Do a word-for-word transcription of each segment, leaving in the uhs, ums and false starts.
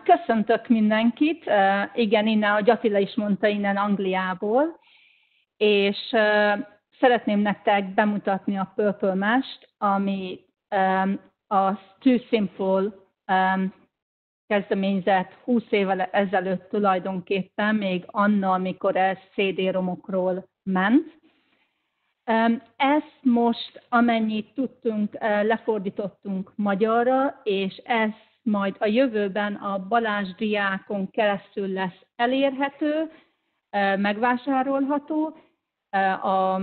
Köszöntök mindenkit, igen, innen, ahogy Attila is mondta, innen Angliából, és szeretném nektek bemutatni a Purple Mesh-t, ami a Too Simple kezdeményezett húsz évvel ezelőtt tulajdonképpen, még annól, amikor ez cé dé-romokról ment. Ezt most, amennyit tudtunk, lefordítottunk magyarra, és ez majd a jövőben a Balázs diákon keresztül lesz elérhető, megvásárolható. A,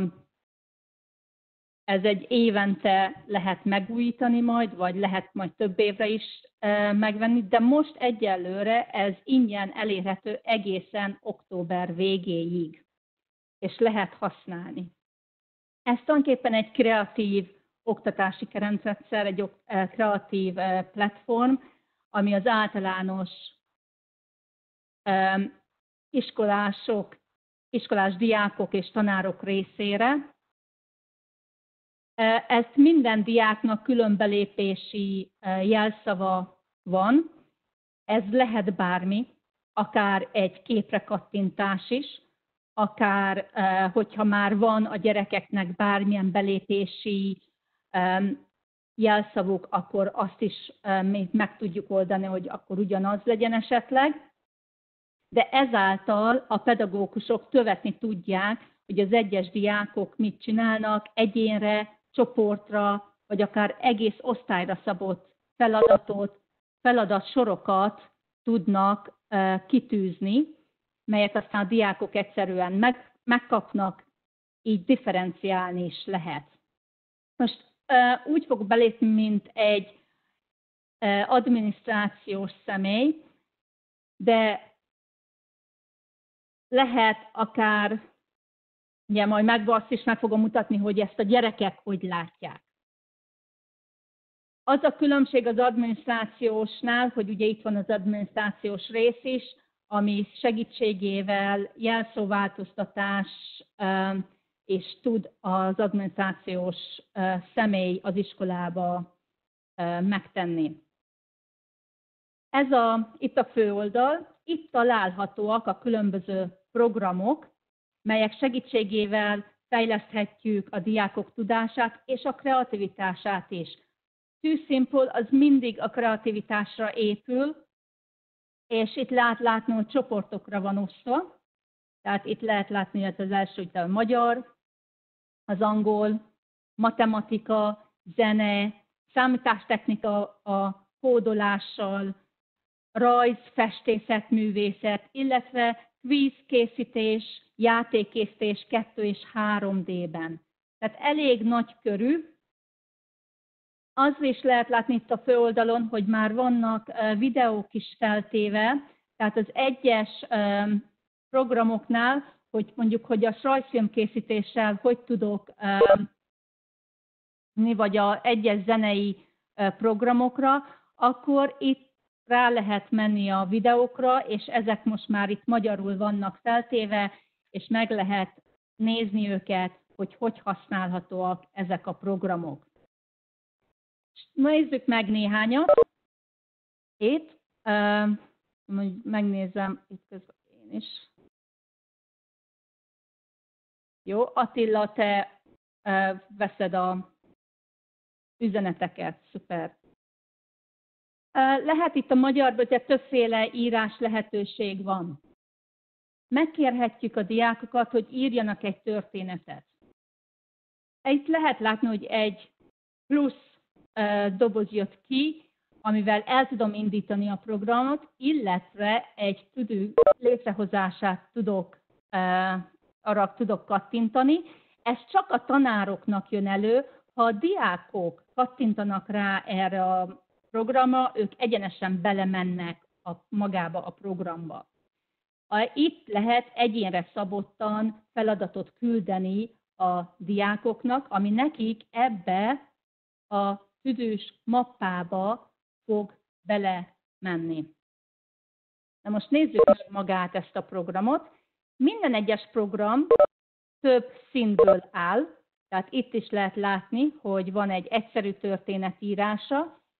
ez egy évente lehet megújítani majd, vagy lehet majd több évre is megvenni, de most egyelőre ez ingyen elérhető egészen október végéig, és lehet használni. Ez tulajdonképpen egy kreatív oktatási keretrendszer, egy kreatív platform, ami az általános iskolások, iskolás diákok és tanárok részére. Ezt minden diáknak külön belépési jelszava van. Ez lehet bármi, akár egy képre kattintás is, akár, hogyha már van a gyerekeknek bármilyen belépési jelszavuk, akkor azt is még meg tudjuk oldani, hogy akkor ugyanaz legyen esetleg. De ezáltal a pedagógusok követni tudják, hogy az egyes diákok mit csinálnak, egyénre, csoportra, vagy akár egész osztályra szabott feladatot, feladatsorokat tudnak kitűzni, melyet aztán a diákok egyszerűen meg, megkapnak, így differenciálni is lehet. Most uh, úgy fog belépni, mint egy uh, adminisztrációs személy, de lehet akár, ugye majd meg, azt is meg fogom mutatni, hogy ezt a gyerekek hogy látják. Az a különbség az adminisztrációsnál, hogy ugye itt van az adminisztrációs rész is, ami segítségével jelszóváltoztatás és tud az adminisztrációs személy az iskolába megtenni. Ez a, itt a főoldal, itt találhatóak a különböző programok, melyek segítségével fejleszthetjük a diákok tudását és a kreativitását is. Too Simple az mindig a kreativitásra épül, és itt lehet látni, hogy csoportokra van osztva. Tehát itt lehet látni, hogy az első itt a magyar, az angol, matematika, zene, számítástechnika a kódolással, rajz, festészet, művészet, illetve kvízkészítés, játékkészítés kettő és három dé-ben. Tehát elég nagy körű. Az is lehet látni itt a főoldalon, hogy már vannak videók is feltéve, tehát az egyes programoknál, hogy mondjuk, hogy a rajzfilmkészítéssel hogy tudok, vagy az egyes zenei programokra, akkor itt rá lehet menni a videókra, és ezek most már itt magyarul vannak feltéve, és meg lehet nézni őket, hogy hogy használhatóak ezek a programok. Nézzük meg néhányat. Itt, megnézem, itt közben én is. Jó, Attila, te veszed a üzeneteket, szuper. Lehet itt a magyarban, hogy többféle írás lehetőség van. Megkérhetjük a diákokat, hogy írjanak egy történetet. Itt lehet látni, hogy egy plusz doboz jött ki, amivel el tudom indítani a programot, illetve egy tudő létrehozását tudok, arra tudok kattintani. Ez csak a tanároknak jön elő, ha a diákok kattintanak rá erre a programra, ők egyenesen belemennek a, magába a programba. Itt lehet egyénre szabottan feladatot küldeni a diákoknak, ami nekik ebbe a tüdős mappába fog belemenni. Na most nézzük meg magát ezt a programot. Minden egyes program több színből áll, tehát itt is lehet látni, hogy van egy egyszerű történetírása,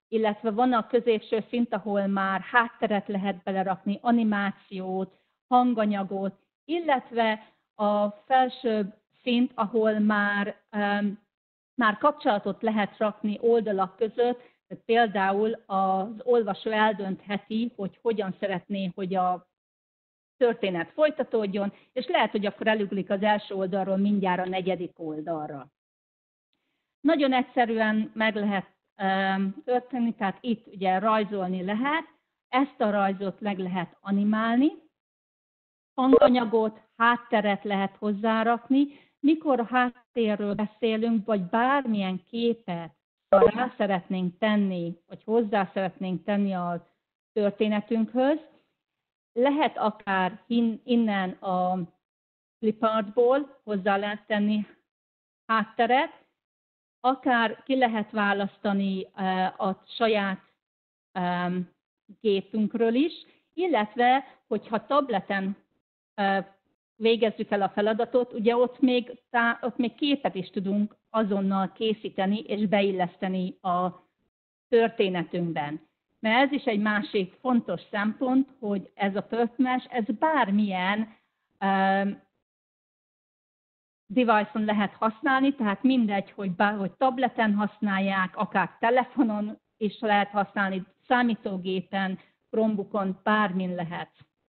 illetve van a középső szint, ahol már hátteret lehet belerakni, animációt, hanganyagot, illetve a felsőbb szint, ahol már, um, már kapcsolatot lehet rakni oldalak között, tehát például az olvasó eldöntheti, hogy hogyan szeretné, hogy a történet folytatódjon, és lehet, hogy akkor elugrik az első oldalról mindjárt a negyedik oldalra. Nagyon egyszerűen meg lehet um, történni, tehát itt ugye rajzolni lehet, ezt a rajzot meg lehet animálni, hanganyagot, hátteret lehet hozzárakni. Mikor a háttérről beszélünk, vagy bármilyen képet rá szeretnénk tenni, vagy hozzá szeretnénk tenni a történetünkhöz, lehet akár innen a clipartból hozzá lehet tenni hátteret, akár ki lehet választani a saját gépünkről is, illetve, hogyha tableten végezzük el a feladatot, ugye ott még, ott még képet is tudunk azonnal készíteni és beilleszteni a történetünkben. Mert ez is egy másik fontos szempont, hogy ez a pörtmes, ez bármilyen um, device-on lehet használni, tehát mindegy, hogy, bár, hogy tableten használják, akár telefonon is lehet használni, számítógépen, Chromebookon, bármin lehet.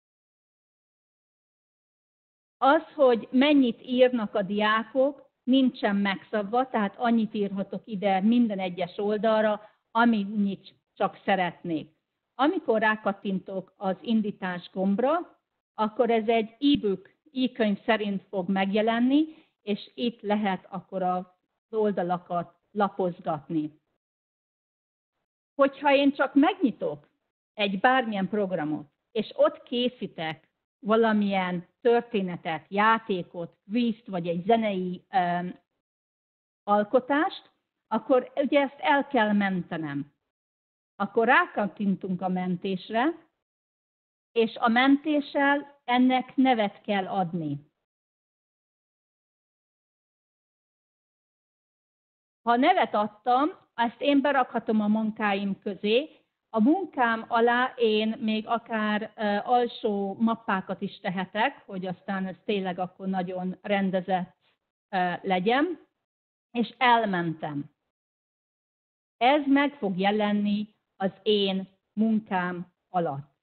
Az, hogy mennyit írnak a diákok, nincsen megszabva, tehát annyit írhatok ide minden egyes oldalra, amennyit csak szeretnék. Amikor rákattintok az indítás gombra, akkor ez egy e-book, e-könyv szerint fog megjelenni, és itt lehet akkor az oldalakat lapozgatni. Hogyha én csak megnyitok egy bármilyen programot, és ott készítek valamilyen történetet, játékot, kvízt, vagy egy zenei um, alkotást, akkor ugye ezt el kell mentenem. Akkor rákattintunk a mentésre, és a mentéssel ennek nevet kell adni. Ha nevet adtam, ezt én berakhatom a munkáim közé. A munkám alá én még akár uh, alsó mappákat is tehetek, hogy aztán ez tényleg akkor nagyon rendezett uh, legyen, és elmentem. Ez meg fog jelenni az én munkám alatt.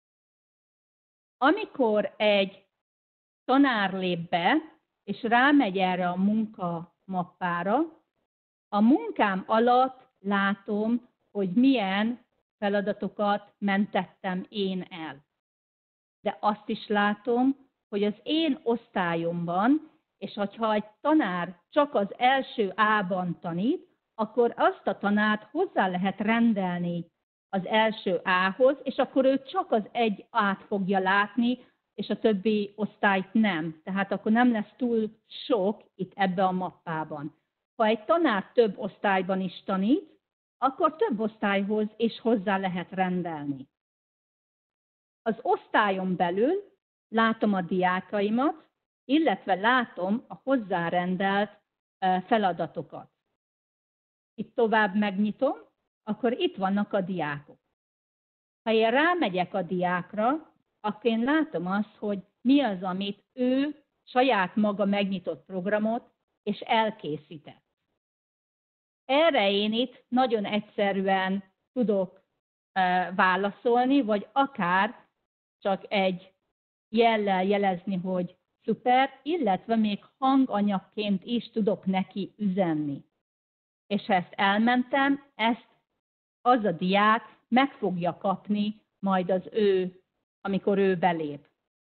Amikor egy tanár lép be, és rámegy erre a munka mappára, a munkám alatt látom, hogy milyen feladatokat mentettem én el. De azt is látom, hogy az én osztályomban, és hogyha egy tanár csak az első A-ban tanít, akkor azt a tanárt hozzá lehet rendelni az első A-hoz, és akkor ő csak az egy A-t fogja látni, és a többi osztályt nem. Tehát akkor nem lesz túl sok itt ebbe a mappában. Ha egy tanár több osztályban is tanít, akkor több osztályhoz is hozzá lehet rendelni. Az osztályon belül látom a diákaimat, illetve látom a hozzárendelt feladatokat. Itt tovább megnyitom, akkor itt vannak a diákok. Ha én rámegyek a diákra, akkor én látom azt, hogy mi az, amit ő saját maga megnyitott programot, és elkészített. Erre én itt nagyon egyszerűen tudok uh, válaszolni, vagy akár csak egy jellel jelezni, hogy szuper, illetve még hanganyagként is tudok neki üzenni. És ha ezt elmentem, ezt az a diák meg fogja kapni majd az ő, amikor ő belép.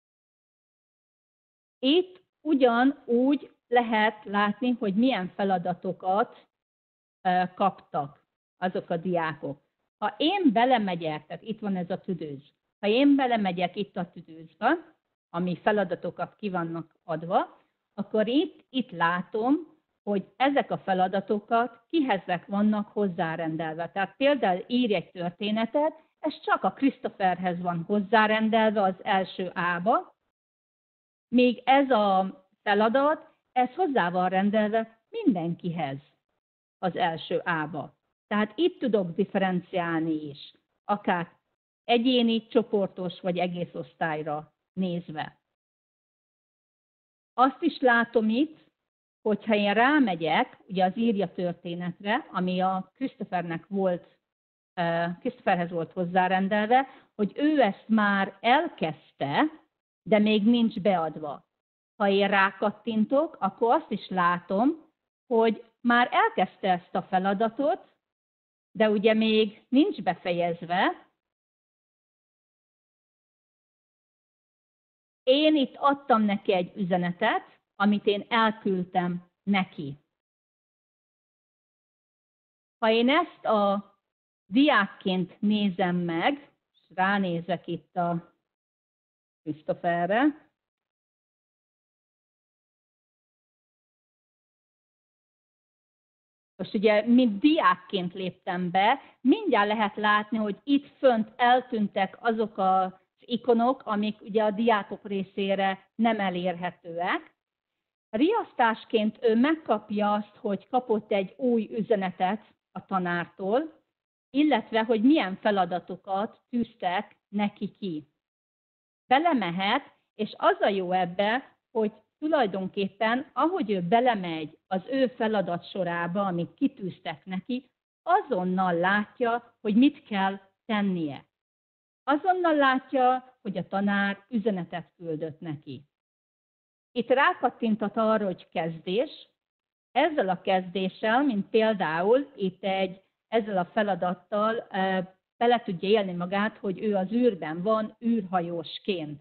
Itt ugyanúgy lehet látni, hogy milyen feladatokat kaptak azok a diákok. Ha én belemegyek, tehát itt van ez a tüdőz, ha én belemegyek itt a tüdőzbe, ami feladatokat ki vannak adva, akkor itt, itt látom, hogy ezek a feladatokat kihez vannak hozzárendelve. Tehát például írj egy történetet, ez csak a Christopherhez van hozzárendelve az első A-ba, még ez a feladat, ez hozzá van rendelve mindenkihez az első A-ba. Tehát itt tudok differenciálni is, akár egyéni, csoportos vagy egész osztályra nézve. Azt is látom itt, hogyha én rámegyek, ugye az írja történetre, ami a Christophernek volt, Christopherhez volt hozzárendelve, hogy ő ezt már elkezdte, de még nincs beadva. Ha én rákattintok, akkor azt is látom, hogy már elkezdte ezt a feladatot, de ugye még nincs befejezve. Én itt adtam neki egy üzenetet, amit én elküldtem neki. Ha én ezt a diákként nézem meg, és ránézek itt a Christopherre, most ugye, mint diákként léptem be, mindjárt lehet látni, hogy itt fönt eltűntek azok az ikonok, amik ugye a diákok részére nem elérhetőek. Riasztásként ő megkapja azt, hogy kapott egy új üzenetet a tanártól, illetve, hogy milyen feladatokat tűztek neki ki. Belemehet, és az a jó ebbe, hogy tulajdonképpen, ahogy ő belemegy az ő feladat sorába, amit kitűztek neki, azonnal látja, hogy mit kell tennie. Azonnal látja, hogy a tanár üzenetet küldött neki. Itt rákattintat arra, hogy kezdés. Ezzel a kezdéssel, mint például itt egy, ezzel a feladattal bele tudja élni magát, hogy ő az űrben van űrhajósként.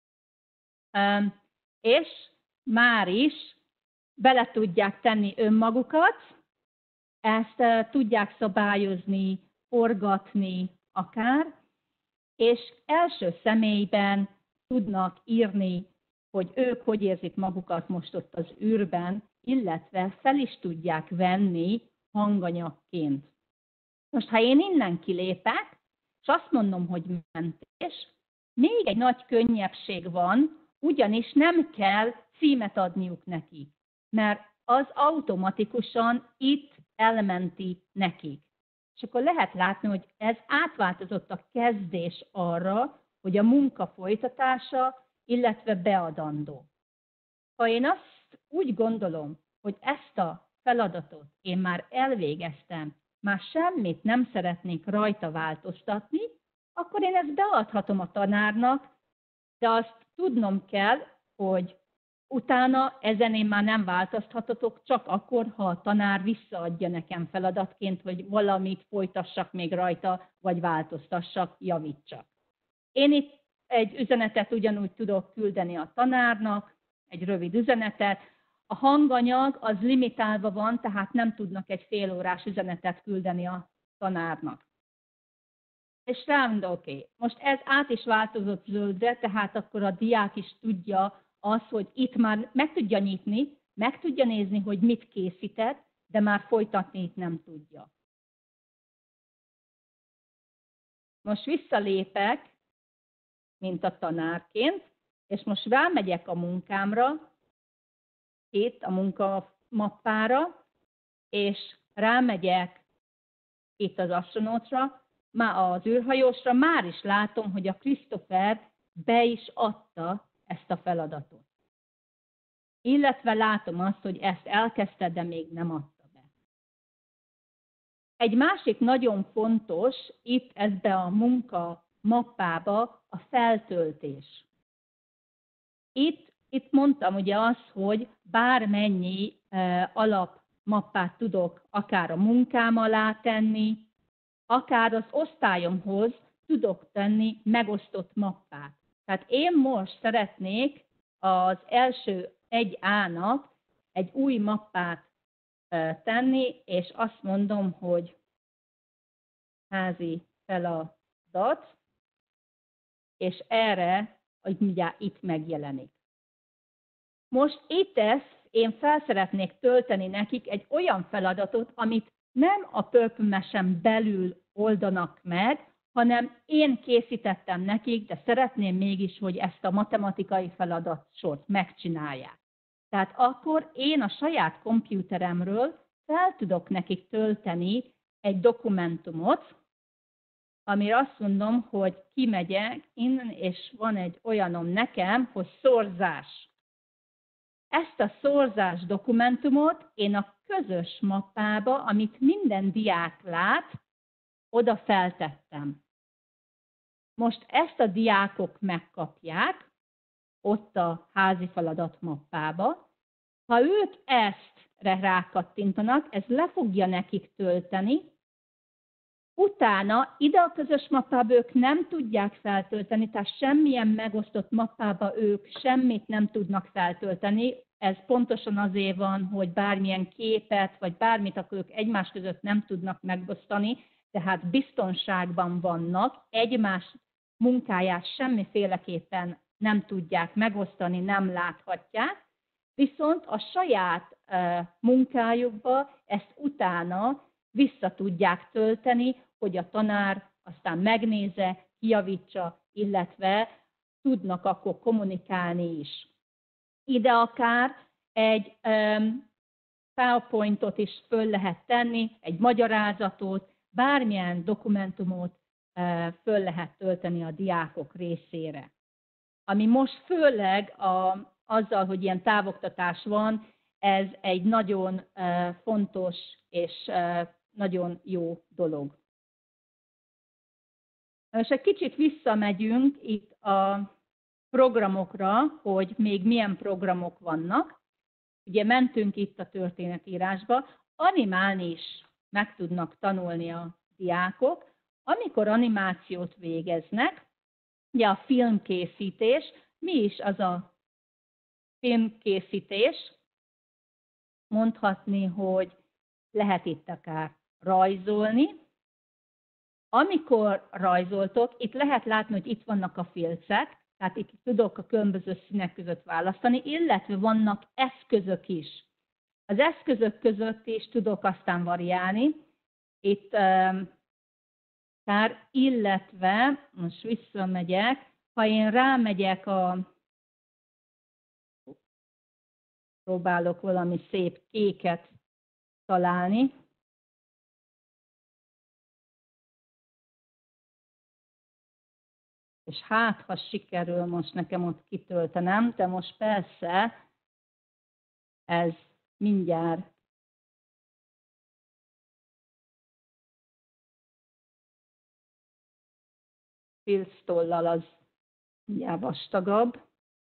És már is bele tudják tenni önmagukat, ezt tudják szabályozni, forgatni akár, és első személyben tudnak írni, hogy ők hogy érzik magukat most ott az űrben, illetve fel is tudják venni hanganyagként. Most, ha én innen kilépek, és azt mondom, hogy mentés, még egy nagy könnyebbség van, ugyanis nem kell címet adniuk neki, mert az automatikusan itt elmenti nekik. És akkor lehet látni, hogy ez átváltozott a kezdés arra, hogy a munka folytatása, illetve beadandó. Ha én azt úgy gondolom, hogy ezt a feladatot én már elvégeztem, már semmit nem szeretnék rajta változtatni, akkor én ezt beadhatom a tanárnak, de azt tudnom kell, hogy utána ezen én már nem változtathatok, csak akkor, ha a tanár visszaadja nekem feladatként, hogy valamit folytassak még rajta, vagy változtassak, javítsak. Én itt egy üzenetet ugyanúgy tudok küldeni a tanárnak, egy rövid üzenetet. A hanganyag az limitálva van, tehát nem tudnak egy félórás üzenetet küldeni a tanárnak. És rámondom, oké, okay. Most ez át is változott zöldre, tehát akkor a diák is tudja azt, hogy itt már meg tudja nyitni, meg tudja nézni, hogy mit készített, de már folytatni itt nem tudja. Most visszalépek, mint a tanárként, és most rámegyek a munkámra, itt a munkamappára, és rámegyek itt az astronautra, már az űrhajósra, már is látom, hogy a Christopher be is adta ezt a feladatot. Illetve látom azt, hogy ezt elkezdte, de még nem adta be. Egy másik nagyon fontos itt ebbe a munka mappába a feltöltés. Itt, itt mondtam ugye azt, hogy bármennyi e, alapmappát tudok akár a munkám alá tenni, akár az osztályomhoz tudok tenni megosztott mappát. Tehát én most szeretnék az első egy á-nak egy új mappát e, tenni, és azt mondom, hogy házi feladat, és erre, hogy mindjárt itt megjelenik. Most itt ezt én fel szeretnék tölteni nekik egy olyan feladatot, amit nem a pörpömesen belül oldanak meg, hanem én készítettem nekik, de szeretném mégis, hogy ezt a matematikai feladatsort megcsinálják. Tehát akkor én a saját kompjúteremről fel tudok nekik tölteni egy dokumentumot, amire azt mondom, hogy kimegyek innen, és van egy olyanom nekem, hogy szorzás. Ezt a szorzás dokumentumot én a közös mappába, amit minden diák lát, oda feltettem. Most ezt a diákok megkapják, ott a házi feladat mappába. Ha ők ezt rákattintanak, ez le fogja nekik tölteni, utána ide a közös mappába ők nem tudják feltölteni, tehát semmilyen megosztott mappába ők semmit nem tudnak feltölteni. Ez pontosan azért van, hogy bármilyen képet, vagy bármit akkor ők egymás között nem tudnak megosztani, tehát biztonságban vannak, egymás munkáját semmiféleképpen nem tudják megosztani, nem láthatják, viszont a saját munkájukba ezt utána vissza tudják tölteni, hogy a tanár aztán megnézze, kijavítsa, illetve tudnak akkor kommunikálni is. Ide akár egy um, PowerPointot is föl lehet tenni, egy magyarázatot, bármilyen dokumentumot uh, föl lehet tölteni a diákok részére. Ami most főleg a, azzal, hogy ilyen távoktatás van, ez egy nagyon uh, fontos és uh, nagyon jó dolog. Most egy kicsit visszamegyünk itt a programokra, hogy még milyen programok vannak. Ugye mentünk itt a történetírásba, animálni is meg tudnak tanulni a diákok. Amikor animációt végeznek, ugye a filmkészítés, mi is az a filmkészítés? Mondhatni, hogy lehet itt akár rajzolni. Amikor rajzoltok, itt lehet látni, hogy itt vannak a filcek, tehát itt tudok a különböző színek között választani, illetve vannak eszközök is. Az eszközök között is tudok aztán variálni. Itt akár, illetve, most visszamegyek, ha én rámegyek a... Próbálok valami szép kéket találni. És hát, ha sikerül most nekem ott kitöltenem, de most persze ez mindjárt filctollal az mindjárt vastagabb,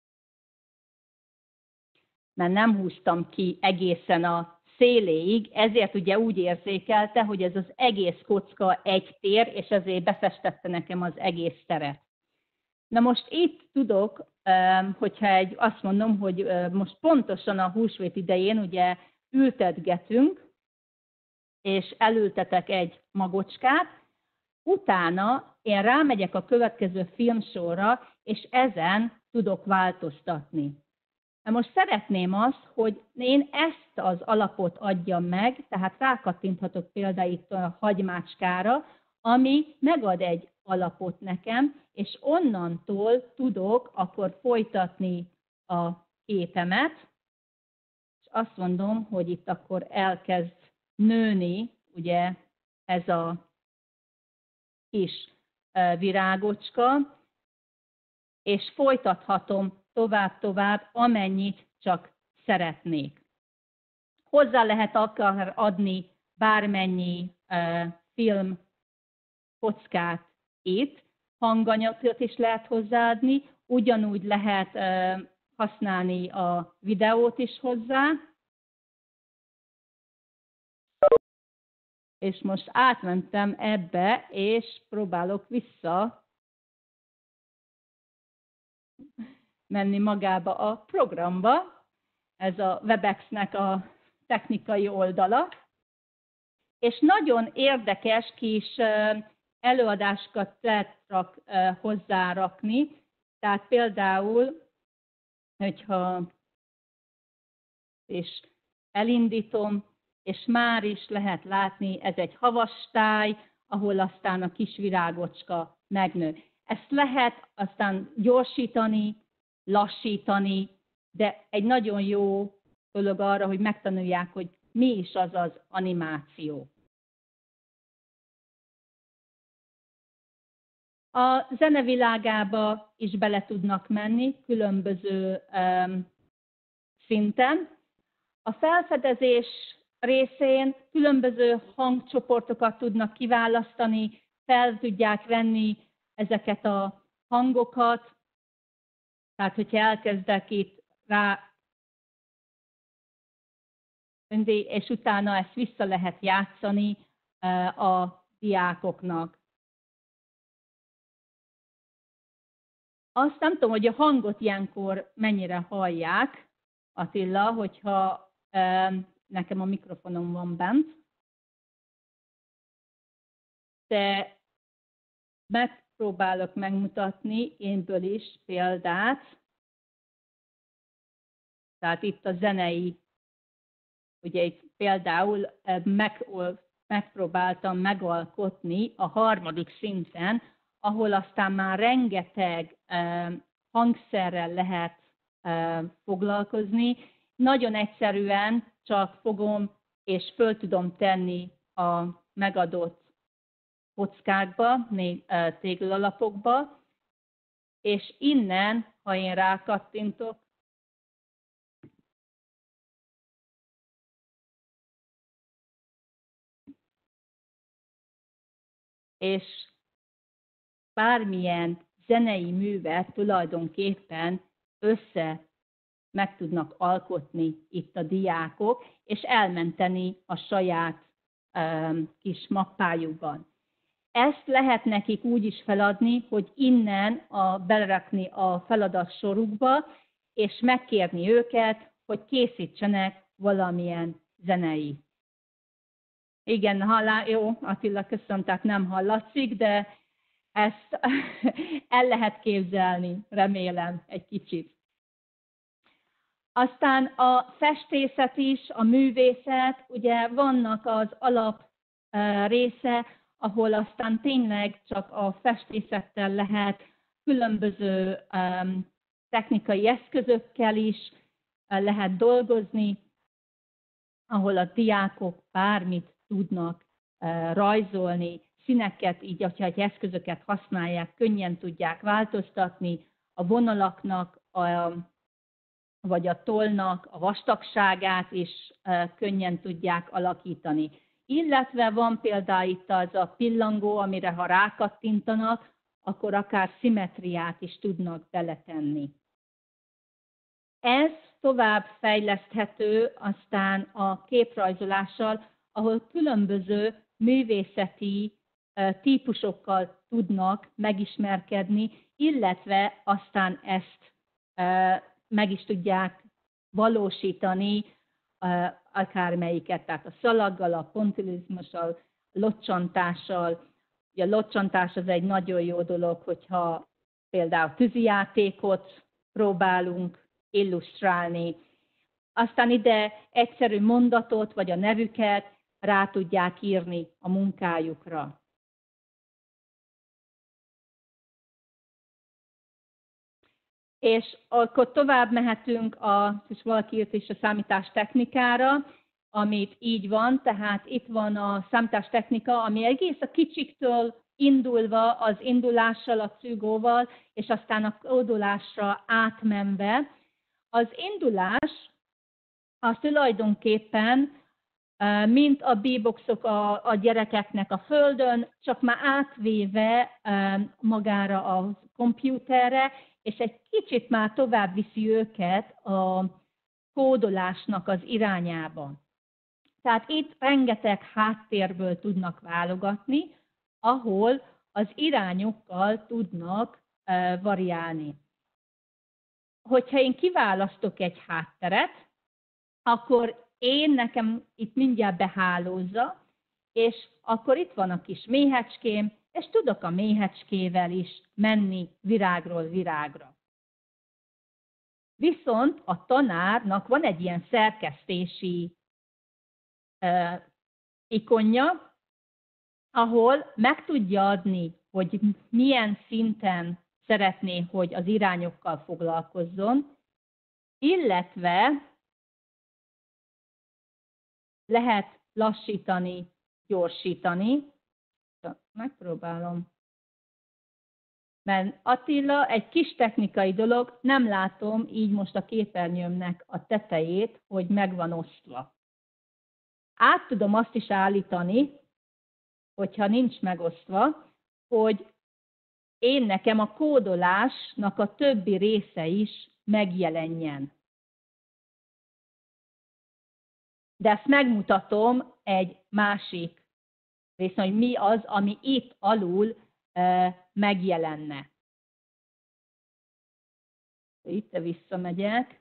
mert nem húztam ki egészen a széléig, ezért ugye úgy érzékelte, hogy ez az egész kocka egy tér, és ezért befestette nekem az egész teret. Na most itt tudok, hogyha egy, azt mondom, hogy most pontosan a húsvét idején ugye ültetgetünk, és elültetek egy magocskát, utána én rámegyek a következő filmsorra, és ezen tudok változtatni. Na most szeretném azt, hogy én ezt az alapot adjam meg, tehát rákattinthatok például itt a hagymácskára, ami megad egy alapot nekem, és onnantól tudok akkor folytatni a képemet, és azt mondom, hogy itt akkor elkezd nőni, ugye ez a kis virágocska, és folytathatom tovább-tovább, amennyit csak szeretnék. Hozzá lehet akár adni bármennyi uh, film kockát itt, hanganyagot is lehet hozzáadni, ugyanúgy lehet uh, használni a videót is hozzá. És most átmentem ebbe, és próbálok vissza menni magába a programba. Ez a Webexnek a technikai oldala. És nagyon érdekes kis előadásokat lehet hozzárakni. Tehát például, hogyha és elindítom, és már is lehet látni, ez egy havastáj, ahol aztán a kis virágocska megnő. Ezt lehet aztán gyorsítani, lassítani, de egy nagyon jó dolog arra, hogy megtanulják, hogy mi is az az animáció. A zenevilágába is bele tudnak menni különböző um, szinten. A felfedezés részén különböző hangcsoportokat tudnak kiválasztani, fel tudják venni ezeket a hangokat. Tehát, hogyha elkezdek itt rá, és utána ezt vissza lehet játszani a diákoknak. Azt nem tudom, hogy a hangot ilyenkor mennyire hallják, Attila, hogyha nekem a mikrofonom van bent. De megpróbálok megmutatni énből is példát. Tehát itt a zenei, ugye itt például meg, megpróbáltam megalkotni a harmadik szinten, ahol aztán már rengeteg hangszerrel lehet foglalkozni. Nagyon egyszerűen csak fogom és föl tudom tenni a megadott kockákba, téglalapokba, és innen, ha én rákattintok, és bármilyen zenei művet tulajdonképpen össze meg tudnak alkotni itt a diákok, és elmenteni a saját um, kis mappájukban. Ezt lehet nekik úgy is feladni, hogy innen a, belerakni a feladat sorukba, és megkérni őket, hogy készítsenek valamilyen zenei. Igen, hallá, jó, Attila, köszönöm, tehát nem hallatszik, de ezt el lehet képzelni, remélem, egy kicsit. Aztán a festészet is, a művészet, ugye vannak az alap része, ahol aztán tényleg csak a festészettel lehet különböző um, technikai eszközökkel is uh, lehet dolgozni, ahol a diákok bármit tudnak uh, rajzolni, színeket, így, hogyha egy eszközöket használják, könnyen tudják változtatni, a vonalaknak, a, vagy a tollnak a vastagságát is uh, könnyen tudják alakítani. Illetve van például itt az a pillangó, amire ha rákattintanak, akkor akár szimmetriát is tudnak beletenni. Ez tovább fejleszthető aztán a képrajzolással, ahol különböző művészeti típusokkal tudnak megismerkedni, illetve aztán ezt meg is tudják valósítani, akármelyiket, tehát a szalaggal, a pontillizmussal, locsantással. Ugye a locsantás az egy nagyon jó dolog, hogyha például tűzijátékot próbálunk illusztrálni. Aztán ide egyszerű mondatot, vagy a nevüket rá tudják írni a munkájukra. És akkor tovább mehetünk, a, és valaki írt is a számítástechnikára, amit így van, tehát itt van a számítástechnika, ami egész a kicsiktől indulva az indulással, a cűgóval, és aztán a kódolásra átmenve. Az indulás az tulajdonképpen, mint a B-boxok a, a gyerekeknek a földön, csak már átvéve magára a kompjúterre, és egy kicsit már tovább viszi őket a kódolásnak az irányába. Tehát itt rengeteg háttérből tudnak válogatni, ahol az irányokkal tudnak uh, variálni. Hogyha én kiválasztok egy hátteret, akkor én nekem itt mindjárt behálózza, és akkor itt van a kis méhecském, és tudok a méhecskével is menni virágról virágra. Viszont a tanárnak van egy ilyen szerkesztési uh, ikonja, ahol meg tudja adni, hogy milyen szinten szeretné, hogy az irányokkal foglalkozzon, illetve lehet lassítani, gyorsítani. Megpróbálom Mert Attila, egy kis technikai dolog, nem látom így most a képernyőmnek a tetejét, hogy meg van osztva. Át tudom azt is állítani, hogyha nincs megosztva, hogy én nekem a kódolásnak a többi része is megjelenjen. De ezt megmutatom egy másik részen, hogy mi az, ami itt alul e, megjelenne. Itt visszamegyek.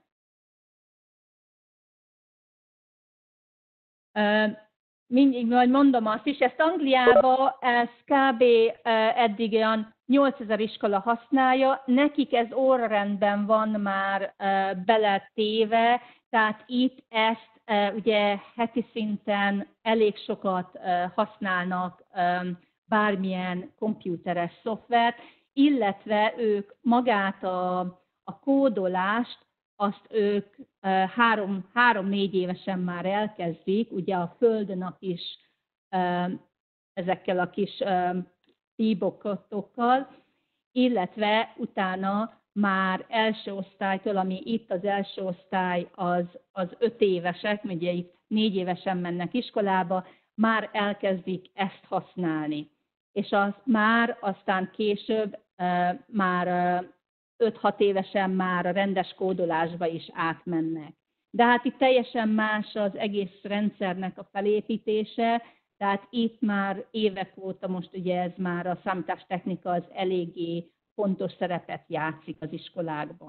E, mindig majd mondom azt is, ezt Angliában ez kb. Eddig olyan nyolcezer iskola használja, nekik ez órarendben van már beletéve, tehát itt ezt ugye heti szinten elég sokat használnak bármilyen komputeres szoftvert, illetve ők magát a, a kódolást, azt ők három, három-négy évesen már elkezdik, ugye a Földön is ezekkel a kis e-bookokkal, illetve utána már első osztálytól, ami itt az első osztály az, az öt évesek, ugye itt négy évesen mennek iskolába, már elkezdik ezt használni. És az már aztán később már öt-hat évesen már a rendes kódolásba is átmennek. De hát itt teljesen más az egész rendszernek a felépítése, tehát itt már évek óta most ugye ez már a számítástechnika az eléggé fontos szerepet játszik az iskolákban.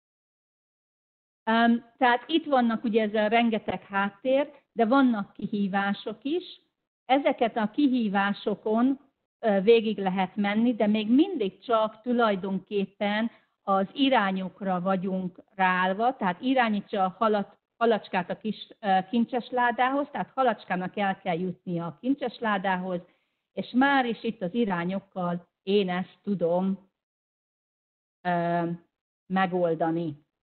Um, tehát itt vannak ugye ez a rengeteg háttér, de vannak kihívások is. Ezeket a kihívásokon uh, végig lehet menni, de még mindig csak tulajdonképpen az irányokra vagyunk ráállva, tehát irányítsa a halat, halacskát a kis uh, kincses ládához, tehát halacskának el kell jutnia a kincses ládához, és már is itt az irányokkal én ezt tudom uh, megoldani.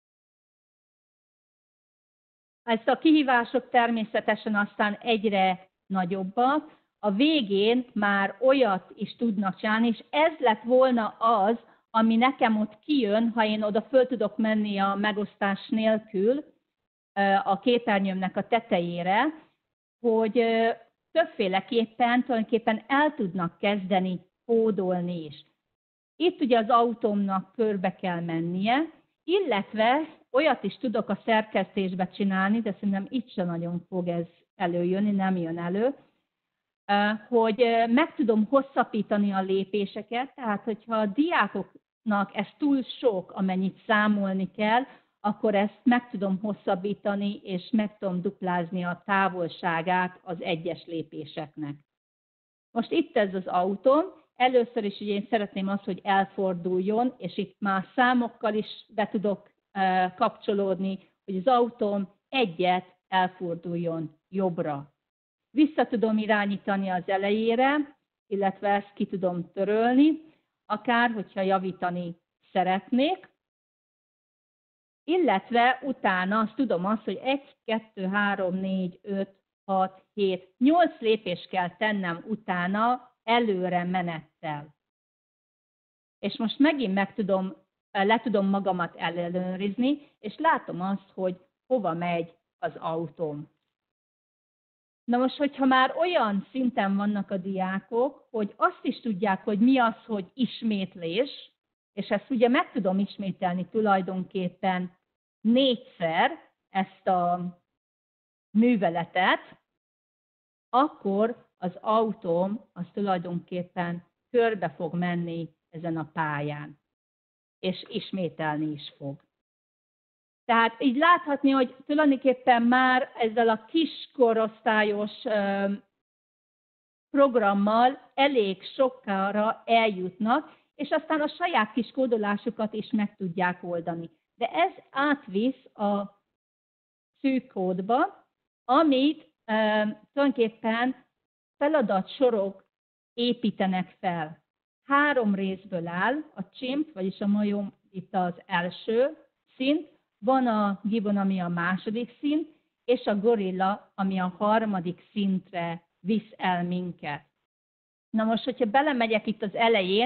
Ezt a kihívások természetesen aztán egyre nagyobbak, a végén már olyat is tudnak csinálni, és ez lett volna az, ami nekem ott kijön, ha én oda föl tudok menni a megosztás nélkül a képernyőmnek a tetejére, hogy többféleképpen tulajdonképpen el tudnak kezdeni kódolni is. Itt ugye az autómnak körbe kell mennie, illetve olyat is tudok a szerkesztésbe csinálni, de szerintem itt sem nagyon fog ez előjönni, nem jön elő, hogy meg tudom hosszabbítani a lépéseket, tehát hogyha a diákoknak ez túl sok, amennyit számolni kell, akkor ezt meg tudom hosszabbítani, és meg tudom duplázni a távolságát az egyes lépéseknek. Most itt ez az autóm, először is ugye én szeretném azt, hogy elforduljon, és itt már számokkal is be tudok kapcsolódni, hogy az autóm egyet elforduljon jobbra. Vissza tudom irányítani az elejére, illetve ezt ki tudom törölni, akár, hogyha javítani szeretnék. Illetve utána azt tudom azt, hogy egy, kettő, három, négy, öt, hat, hét, nyolc lépést kell tennem utána előre menettel. És most megint meg tudom, le tudom magamat ellenőrizni, és látom azt, hogy hova megy az autóm. Na most, hogyha már olyan szinten vannak a diákok, hogy azt is tudják, hogy mi az, hogy ismétlés, és ezt ugye meg tudom ismételni tulajdonképpen négyszer ezt a műveletet, akkor az autóm az tulajdonképpen körbe fog menni ezen a pályán, és ismételni is fog. Tehát így láthatni, hogy tulajdonképpen már ezzel a kis korosztályos programmal elég sokára eljutnak, és aztán a saját kis kódolásukat is meg tudják oldani. De ez átvisz a szűk kódba, amit e, tulajdonképpen feladatsorok építenek fel. Három részből áll, a csimp, vagyis a majom itt az első szint, van a gibbon, ami a második szint, és a gorilla, ami a harmadik szintre visz el minket. Na most, hogyha belemegyek itt az elején,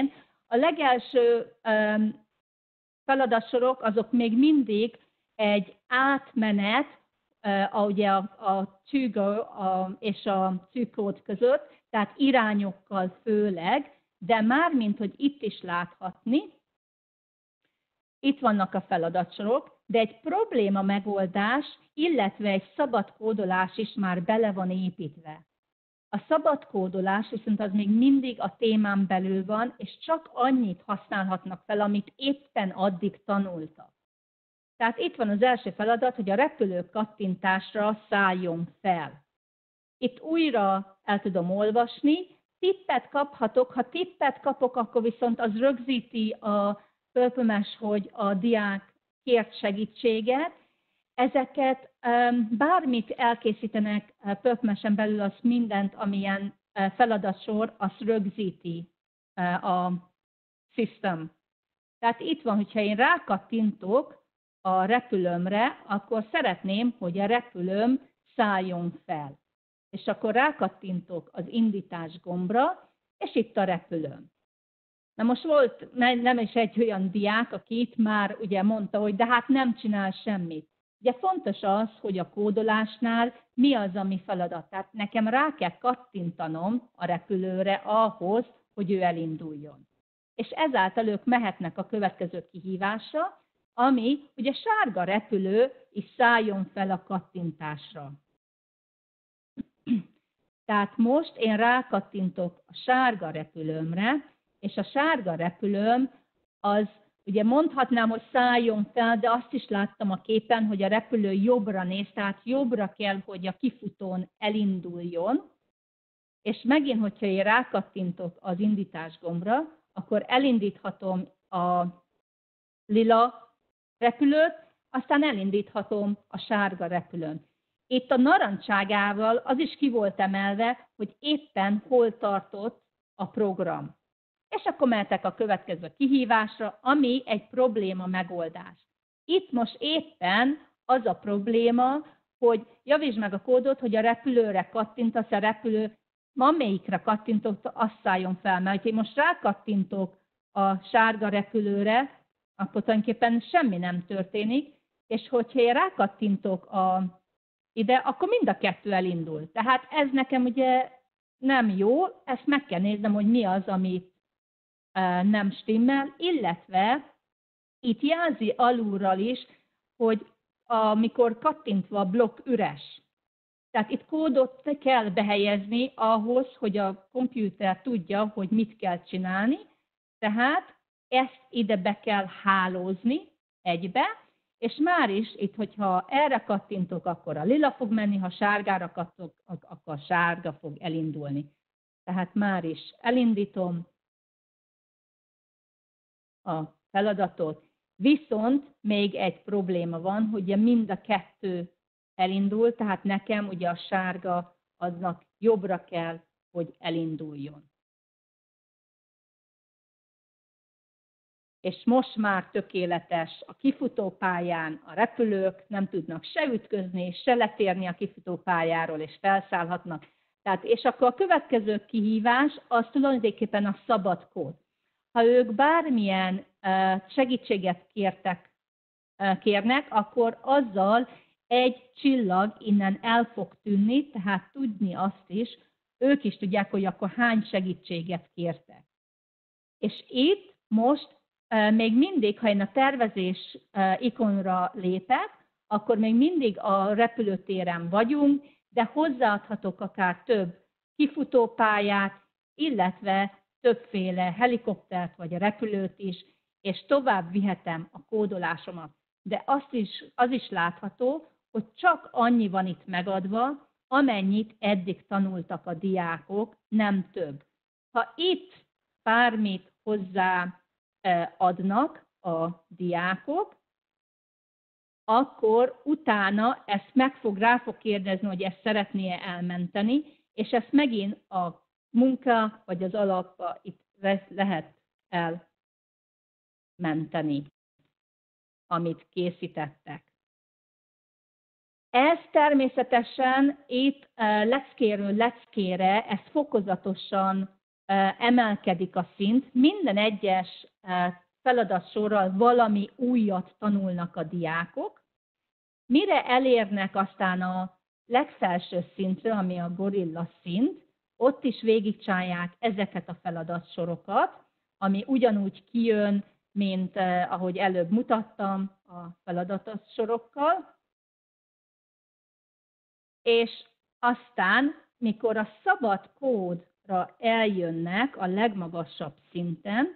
A legelső um, feladatsorok azok még mindig egy átmenet, uh, ugye a, a Tügo a, és a Tűkód között, tehát irányokkal főleg, de már mint hogy itt is láthatni, itt vannak a feladatsorok, de egy probléma megoldás, illetve egy szabad kódolás is már bele van építve. A szabad kódolás viszont az még mindig a témán belül van, és csak annyit használhatnak fel, amit éppen addig tanultak. Tehát itt van az első feladat, hogy a repülő kattintásra szálljon fel. Itt újra el tudom olvasni, tippet kaphatok, ha tippet kapok, akkor viszont az rögzíti a Purple-Mesh, hogy a diák kért segítséget. Ezeket bármit elkészítenek Purple-Mesh-en belül, az mindent, amilyen feladatsor, azt rögzíti a system. Tehát itt van, hogyha én rákattintok a repülőmre, akkor szeretném, hogy a repülőm szálljon fel. És akkor rákattintok az indítás gombra, és itt a repülőm. Na most volt nem is egy olyan diák, aki itt már ugye mondta, hogy de hát nem csinál semmit. Ugye fontos az, hogy a kódolásnál mi az, ami feladat. Tehát nekem rá kell kattintanom a repülőre ahhoz, hogy ő elinduljon. És ezáltal ők mehetnek a következő kihívásra, ami, hogy a sárga repülő is szálljon fel a kattintásra. Tehát most én rákattintok a sárga repülőmre, és a sárga repülőm az, ugye mondhatnám, hogy szálljon fel, de azt is láttam a képen, hogy a repülő jobbra néz, tehát jobbra kell, hogy a kifutón elinduljon, és megint, hogyha én rákattintok az indítás gombra, akkor elindíthatom a lila repülőt, aztán elindíthatom a sárga repülőn. Itt a narancságával az is ki volt emelve, hogy éppen hol tartott a program. És akkor mehetek a következő kihívásra, ami egy probléma megoldás. Itt most éppen az a probléma, hogy javítsd meg a kódot, hogy a repülőre kattintasz, a repülő, amelyikre kattintok, azt szálljon fel. Mert ha én most rákattintok a sárga repülőre, akkor tulajdonképpen semmi nem történik, és hogyha én rákattintok a, ide, akkor mind a kettő elindul. Tehát ez nekem ugye nem jó, ezt meg kell néznem, hogy mi az, ami nem stimmel, illetve itt jelzi alulról is, hogy amikor kattintva a blokk üres. Tehát itt kódot kell behelyezni ahhoz, hogy a komputer tudja, hogy mit kell csinálni, tehát ezt ide be kell hálózni egybe, és már is itt, hogyha erre kattintok, akkor a lila fog menni, ha sárgára kattintok, akkor a sárga fog elindulni. Tehát már is elindítom a feladatot. Viszont még egy probléma van, hogy mind a kettő elindul, tehát nekem ugye a sárga aznak jobbra kell, hogy elinduljon. És most már tökéletes a kifutópályán, a repülők nem tudnak se ütközni, se letérni a kifutópályáról, és felszállhatnak. Tehát, és akkor a következő kihívás az tulajdonképpen a szabad kód. Ha ők bármilyen segítséget kértek, kérnek, akkor azzal egy csillag innen el fog tűnni, tehát tudni azt is, ők is tudják, hogy akkor hány segítséget kértek. És itt most még mindig, ha én a tervezés ikonra lépek, akkor még mindig a repülőtéren vagyunk, de hozzáadhatok akár több kifutópályát, illetve többféle helikoptert vagy a repülőt is, és tovább vihetem a kódolásomat. De azt is, az is látható, hogy csak annyi van itt megadva, amennyit eddig tanultak a diákok, nem több. Ha itt bármit hozzá adnak a diákok, akkor utána ezt meg fog, rá fog kérdezni, hogy ezt szeretné-e elmenteni, és ezt megint a munka vagy az alapba itt lehet elmenteni, amit készítettek. Ez természetesen itt leckéről leckére, ez fokozatosan emelkedik a szint, minden egyes feladatsorral valami újat tanulnak a diákok, mire elérnek aztán a legfelső szintre, ami a gorilla szint, ott is végigcsinálják ezeket a feladatsorokat, ami ugyanúgy kijön, mint eh, ahogy előbb mutattam a feladatsorokkal. És aztán, mikor a szabad kódra eljönnek a legmagasabb szinten,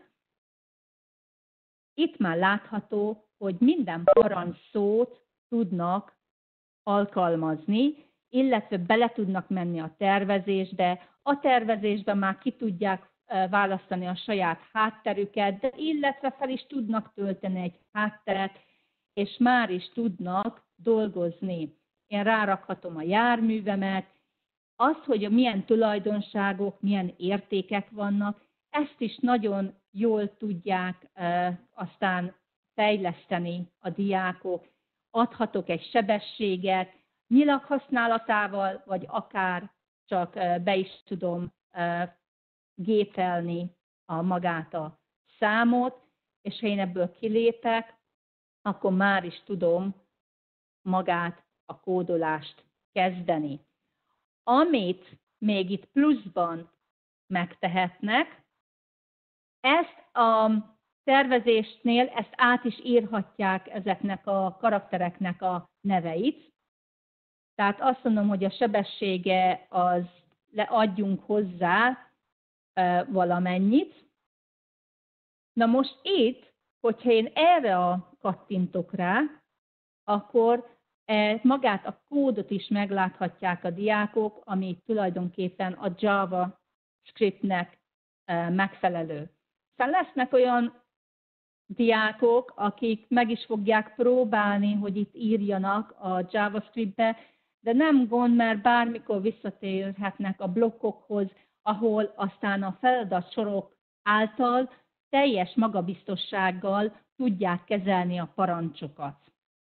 itt már látható, hogy minden parancsszót tudnak alkalmazni, illetve bele tudnak menni a tervezésbe. A tervezésben már ki tudják választani a saját hátterüket, de illetve fel is tudnak tölteni egy hátteret, és már is tudnak dolgozni. Én rárakhatom a járművemet, azt, hogy milyen tulajdonságok, milyen értékek vannak, ezt is nagyon jól tudják e, aztán fejleszteni a diákok. Adhatok egy sebességet, nyilag használatával, vagy akár csak be is tudom gépelni a magát a számot, és ha én ebből kilépek, akkor már is tudom magát a kódolást kezdeni. Amit még itt pluszban megtehetnek, ezt a tervezésnél ezt át is írhatják ezeknek a karaktereknek a neveit. Tehát azt mondom, hogy a sebessége az leadjunk hozzá e, valamennyit. Na most itt, hogyha én erre a kattintok rá, akkor e, magát a kódot is megláthatják a diákok, ami tulajdonképpen a JavaScriptnek e, megfelelő. Aztán lesznek olyan diákok, akik meg is fogják próbálni, hogy itt írjanak a JavaScriptbe, de nem gond, mert bármikor visszatérhetnek a blokkokhoz, ahol aztán a feladatsorok által teljes magabiztossággal tudják kezelni a parancsokat.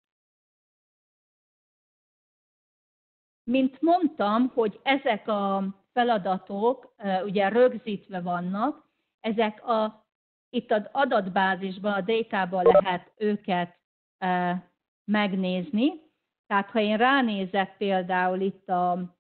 Mint mondtam, hogy ezek a feladatok ugye rögzítve vannak, ezek a itt az adatbázisban, a datában lehet őket e, megnézni. Tehát ha én ránézek például itt a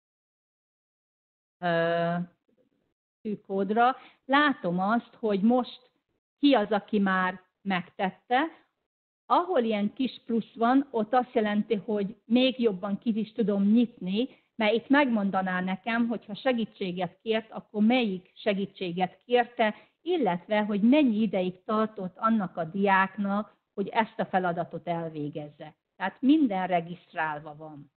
e, kódra, látom azt, hogy most ki az, aki már megtette. Ahol ilyen kis plusz van, ott azt jelenti, hogy még jobban ki is tudom nyitni, mert itt megmondaná nekem, hogy ha segítséget kért, akkor melyik segítséget kérte, illetve, hogy mennyi ideig tartott annak a diáknak, hogy ezt a feladatot elvégezze. Tehát minden regisztrálva van.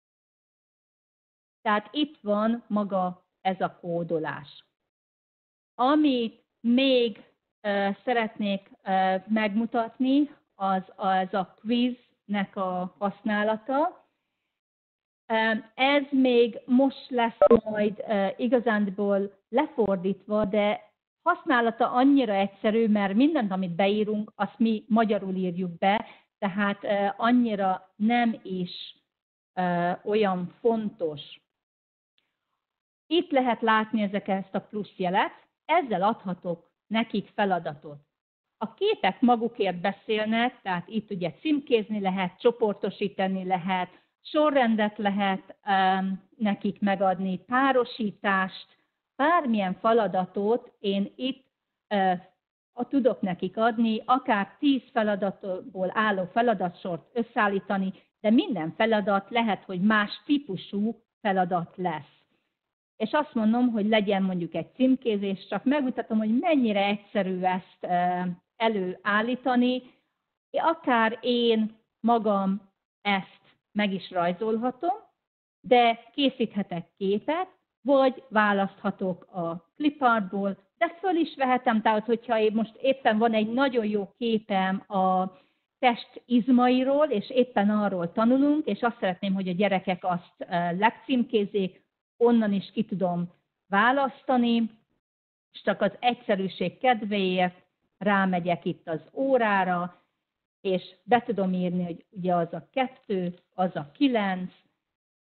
Tehát itt van maga ez a kódolás. Amit még uh, szeretnék uh, megmutatni, az, az a quiznek a használata. Uh, ez még most lesz majd uh, igazándiból lefordítva, de használata annyira egyszerű, mert mindent, amit beírunk, azt mi magyarul írjuk be, tehát uh, annyira nem is uh, olyan fontos. Itt lehet látni ezeket, ezt a plusz jelet, ezzel adhatok nekik feladatot. A képek magukért beszélnek, tehát itt ugye címkézni lehet, csoportosítani lehet, sorrendet lehet um, nekik megadni, párosítást, bármilyen feladatot én itt uh, tudok nekik adni, akár tíz feladatból álló feladatsort összeállítani, de minden feladat lehet, hogy más típusú feladat lesz. És azt mondom, hogy legyen mondjuk egy címkézés, csak megmutatom, hogy mennyire egyszerű ezt uh, előállítani. Akár én magam ezt meg is rajzolhatom, de készíthetek képet, vagy választhatok a clipartból, de föl is vehetem, tehát hogyha én most éppen van egy nagyon jó képem a test izmairól, és éppen arról tanulunk, és azt szeretném, hogy a gyerekek azt legcímkézzék, onnan is ki tudom választani, és csak az egyszerűség kedvéért rámegyek itt az órára, és be tudom írni, hogy ugye az a kettő, az a kilenc,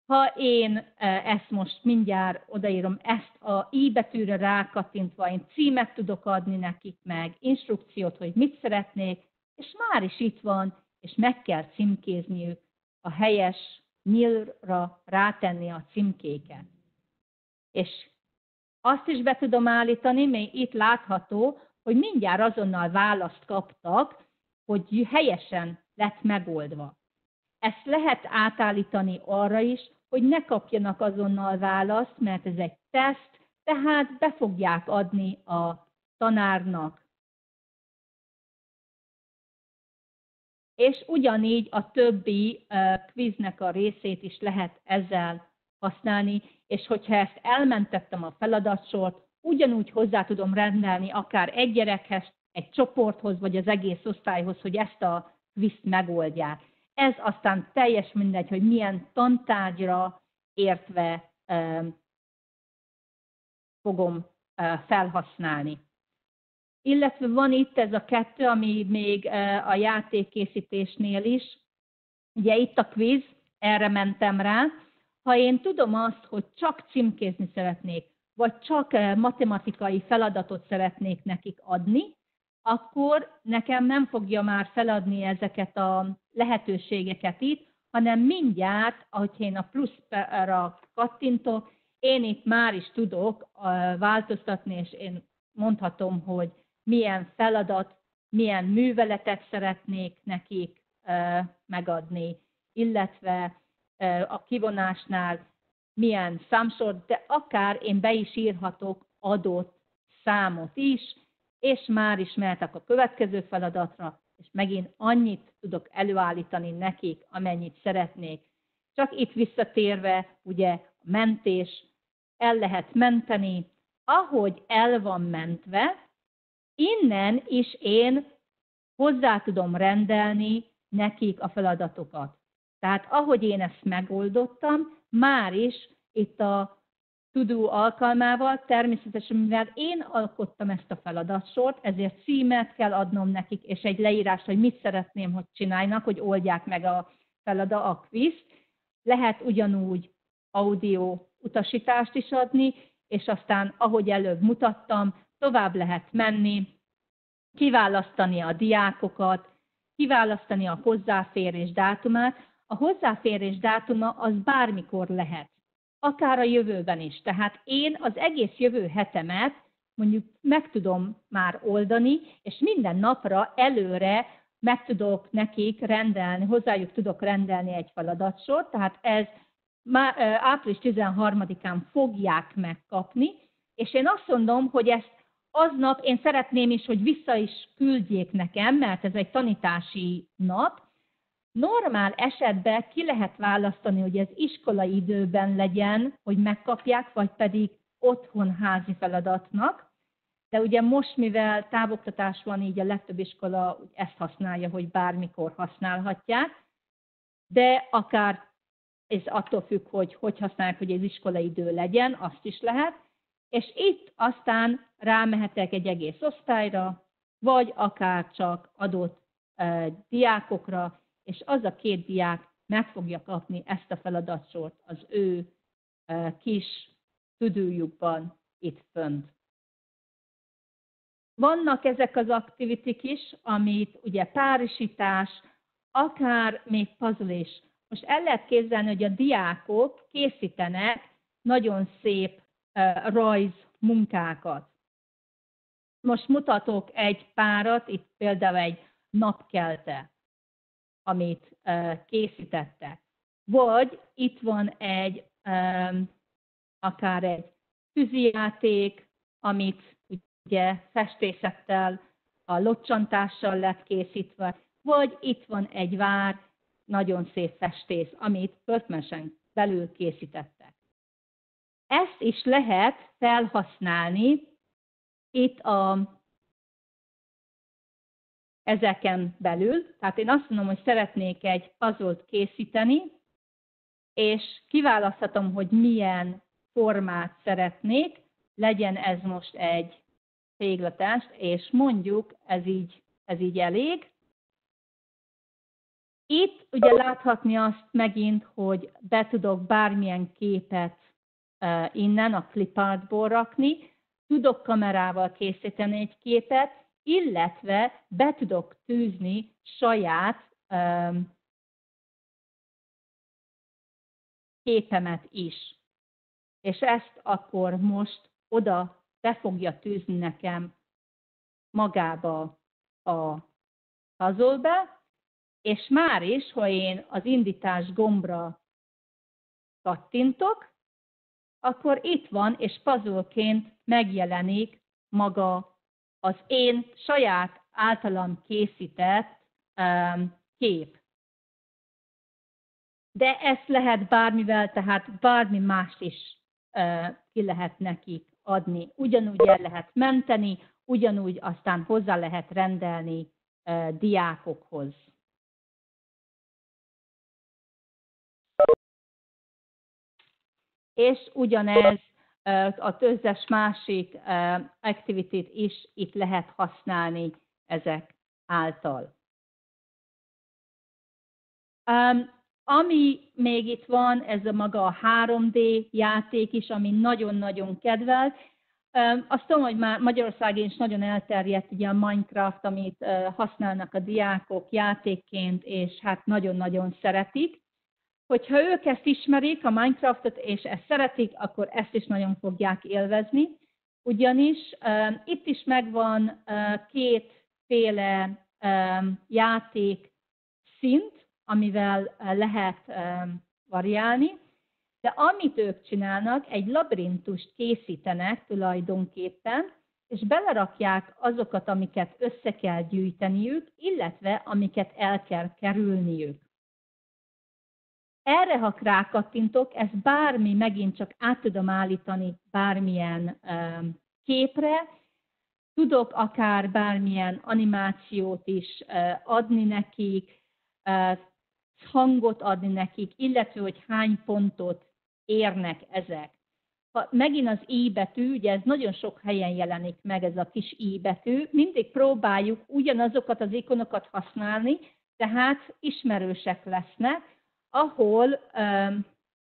Ha én ezt most mindjárt odaírom, ezt a i betűre rákattintva, én címet tudok adni nekik meg, instrukciót, hogy mit szeretnék, és már is itt van, és meg kell címkézniük a helyes nyílra rátenni a címkéket. És azt is be tudom állítani, még itt látható, hogy mindjárt azonnal választ kaptak, hogy helyesen lett megoldva. Ezt lehet átállítani arra is, hogy ne kapjanak azonnal választ, mert ez egy teszt, tehát be fogják adni a tanárnak. És ugyanígy a többi uh, quiznek a részét is lehet ezzel használni, és hogyha ezt elmentettem a feladatsort, ugyanúgy hozzá tudom rendelni akár egy gyerekhez, egy csoporthoz, vagy az egész osztályhoz, hogy ezt a quizt megoldják. Ez aztán teljes mindegy, hogy milyen tantárgyra értve uh, fogom uh, felhasználni. Illetve van itt ez a kettő, ami még uh, a játékkészítésnél is. Ugye itt a quiz, erre mentem rá. Ha én tudom azt, hogy csak címkézni szeretnék, vagy csak uh, matematikai feladatot szeretnék nekik adni, akkor nekem nem fogja már feladni ezeket a lehetőségeket itt, hanem mindjárt, ahogy én a pluszra kattintok, én itt már is tudok változtatni, és én mondhatom, hogy milyen feladat, milyen műveletet szeretnék nekik megadni, illetve a kivonásnál milyen számsort, de akár én be is írhatok adott számot is, és már is mehetek a következő feladatra, és megint annyit tudok előállítani nekik, amennyit szeretnék. Csak itt visszatérve, ugye a mentés, el lehet menteni, ahogy el van mentve, innen is én hozzá tudom rendelni nekik a feladatokat. Tehát ahogy én ezt megoldottam, már is itt a To-do alkalmával, természetesen mivel én alkottam ezt a feladatsort, ezért címet kell adnom nekik, és egy leírás, hogy mit szeretném, hogy csináljanak, hogy oldják meg a feladat, a quizt. Lehet ugyanúgy audio utasítást is adni, és aztán, ahogy előbb mutattam, tovább lehet menni, kiválasztani a diákokat, kiválasztani a hozzáférés dátumát. A hozzáférés dátuma az bármikor lehet. Akár a jövőben is. Tehát én az egész jövő hetemet mondjuk meg tudom már oldani, és minden napra előre meg tudok nekik rendelni, hozzájuk tudok rendelni egy feladatsort, tehát ez április tizenharmadikán fogják megkapni, és én azt mondom, hogy ezt aznap én szeretném is, hogy vissza is küldjék nekem, mert ez egy tanítási nap. Normál esetben ki lehet választani, hogy ez iskolai időben legyen, hogy megkapják, vagy pedig otthon házi feladatnak. De ugye most, mivel távoktatás van, így a legtöbb iskola ezt használja, hogy bármikor használhatják. De akár ez attól függ, hogy hogy használják, hogy ez iskolai idő legyen, azt is lehet. És itt aztán rámehetek egy egész osztályra, vagy akár csak adott uh, diákokra, és az a két diák meg fogja kapni ezt a feladatsort az ő uh, kis tudójukban itt fönt. Vannak ezek az aktivitik is, amit ugye párisítás, akár még puzzle is. Most el lehet képzelni, hogy a diákok készítenek nagyon szép uh, rajz munkákat. Most mutatok egy párat, itt például egy napkelte, amit uh, készítettek. Vagy itt van egy, um, akár egy tűzijáték, amit ugye festészettel, a locsantással lett készítve, vagy itt van egy vár, nagyon szép festés, amit pörtmesen belül készítettek. Ezt is lehet felhasználni itt a, ezeken belül. Tehát én azt mondom, hogy szeretnék egy puzzle-t készíteni, és kiválaszthatom, hogy milyen formát szeretnék. Legyen ez most egy téglatest, és mondjuk ez így, ez így elég. Itt ugye láthatni azt megint, hogy be tudok bármilyen képet innen a clipartból rakni, tudok kamerával készíteni egy képet, illetve be tudok tűzni saját um, képemet is. És ezt akkor most oda be fogja tűzni nekem magába a puzzle-be, és már is, ha én az indítás gombra kattintok, akkor itt van, és puzzle-ként megjelenik maga az én saját általam készített um, kép. De ezt lehet bármivel, tehát bármi mást is uh, ki lehet nekik adni. Ugyanúgy el lehet menteni, ugyanúgy aztán hozzá lehet rendelni uh, diákokhoz. És ugyanez az összes másik activity-t is itt lehet használni ezek által. Um, ami még itt van, ez a maga a három dé játék is, ami nagyon-nagyon kedvelt. Um, azt tudom, hogy már Magyarországon is nagyon elterjedt ugye a Minecraft, amit uh, használnak a diákok játékként, és hát nagyon-nagyon szeretik. Hogyha ők ezt ismerik, a Minecraftot, és ezt szeretik, akkor ezt is nagyon fogják élvezni. Ugyanis um, itt is megvan uh, kétféle um, játék szint, amivel uh, lehet um, variálni, de amit ők csinálnak, egy labirintust készítenek tulajdonképpen, és belerakják azokat, amiket össze kell gyűjteniük, illetve amiket el kell kerülniük. Erre, ha rákattintok, ez bármi, megint csak át tudom állítani bármilyen um, képre, tudok akár bármilyen animációt is uh, adni nekik, uh, hangot adni nekik, illetve hogy hány pontot érnek ezek. Ha megint az i betű, ugye ez nagyon sok helyen jelenik meg, ez a kis i betű, mindig próbáljuk ugyanazokat az ikonokat használni, tehát ismerősek lesznek, ahol um,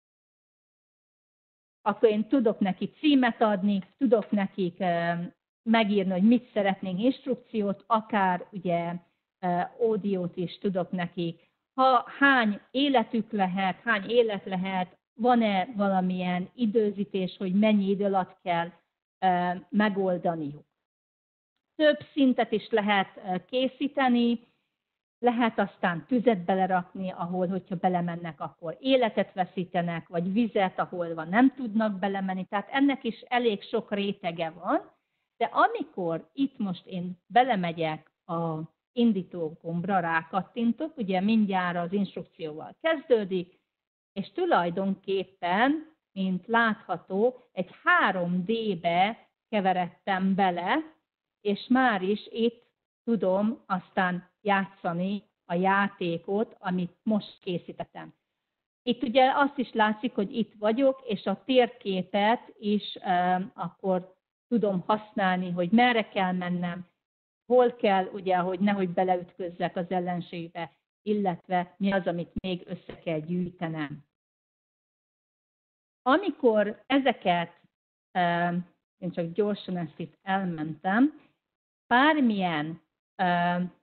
akkor én tudok neki címet adni, tudok nekik um, megírni, hogy mit szeretnénk, instrukciót, akár ugye uh, audiót is tudok nekik. Ha hány életük lehet, hány élet lehet, van-e valamilyen időzítés, hogy mennyi idő alatt kell uh, megoldaniuk. Több szintet is lehet uh, készíteni, lehet aztán tüzet belerakni, ahol, hogyha belemennek, akkor életet veszítenek, vagy vizet, ahol van, nem tudnak belemenni. Tehát ennek is elég sok rétege van, de amikor itt most én belemegyek a indító gombra, rákattintok, ugye mindjárt az instrukcióval kezdődik, és tulajdonképpen, mint látható, egy három dé-be keveredtem bele, és már is itt tudom aztán játszani a játékot, amit most készítettem. Itt ugye azt is látszik, hogy itt vagyok, és a térképet is um, akkor tudom használni, hogy merre kell mennem, hol kell, ugye, hogy nehogy beleütközzek az ellenségbe, illetve mi az, amit még össze kell gyűjtenem. Amikor ezeket, um, én csak gyorsan ezt itt elmentem, bármilyen um,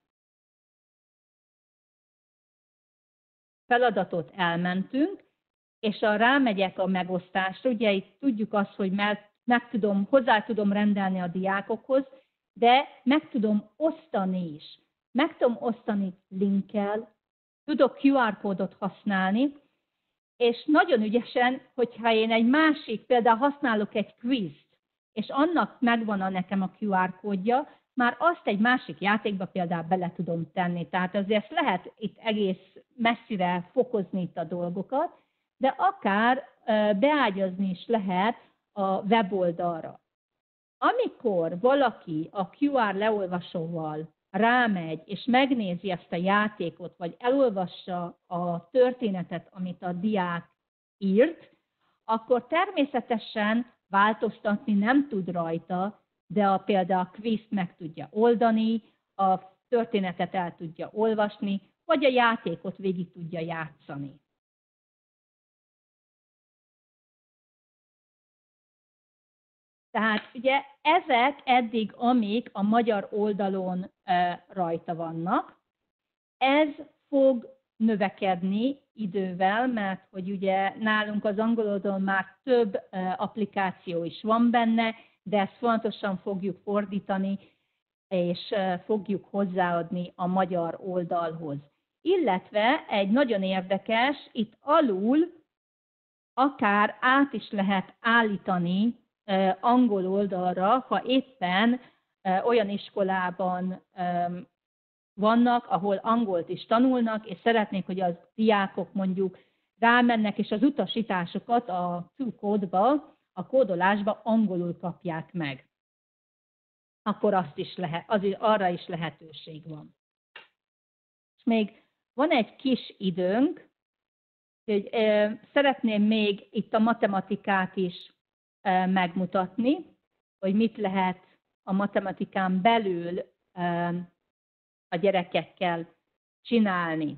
feladatot elmentünk, és ha rámegyek a megosztásra, ugye itt tudjuk azt, hogy meg, meg tudom, hozzá tudom rendelni a diákokhoz, de meg tudom osztani is. Meg tudom osztani linkkel, tudok kú er kódot használni, és nagyon ügyesen, hogyha én egy másik, például használok egy quizt, és annak megvan a nekem a kú er kódja, már azt egy másik játékba például bele tudom tenni. Tehát azért lehet itt egész messzire fokozni itt a dolgokat, de akár beágyazni is lehet a weboldalra. Amikor valaki a kú er leolvasóval rámegy, és megnézi ezt a játékot, vagy elolvassa a történetet, amit a diák írt, akkor természetesen változtatni nem tud rajta, de a, például a quizt meg tudja oldani, a történetet el tudja olvasni, vagy a játékot végig tudja játszani. Tehát ugye ezek eddig, amik a magyar oldalon e, rajta vannak, ez fog növekedni idővel, mert hogy ugye nálunk az angol oldalon már több e, applikáció is van benne, de ezt fontosan fogjuk fordítani, és e, fogjuk hozzáadni a magyar oldalhoz. Illetve egy nagyon érdekes, itt alul akár át is lehet állítani angol oldalra, ha éppen olyan iskolában vannak, ahol angolt is tanulnak, és szeretnék, hogy a diákok mondjuk rámennek, és az utasításokat a kódba, a kódolásba angolul kapják meg. Akkor azt is lehet, az, arra is lehetőség van. És még van egy kis időnk, hogy szeretném még itt a matematikát is megmutatni, hogy mit lehet a matematikán belül a gyerekekkel csinálni.